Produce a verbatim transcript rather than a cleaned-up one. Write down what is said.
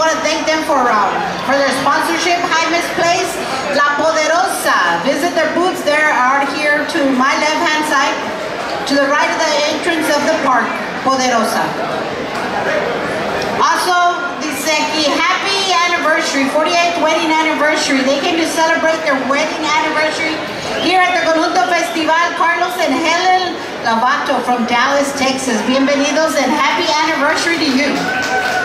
want to thank them for um, for their sponsorship. Hi, Miss Place. La Poderosa. Visit their booths. They are here to my left-hand side, to the right of the entrance of the park. Poderosa. Also, dice aquí, happy anniversary, forty-eighth wedding anniversary. They came to celebrate their wedding anniversary here at the Conjunto Festival. Carlos and Helen Lavato from Dallas, Texas. Bienvenidos and happy anniversary to you.